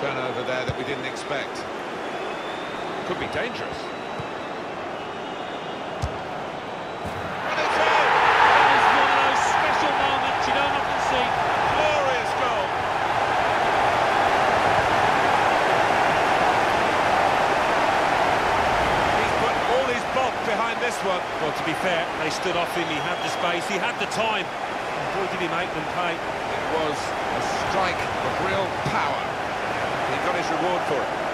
turnover there that we didn't expect. Could be dangerous. And it's in! That is one of those special moments you don't often see. Glorious goal! He's put all his bulk behind this one. Well, to be fair, they stood off him, he had the space, he had the time. And boy, did he make them pay. It was a strike of real power. He got his reward for it.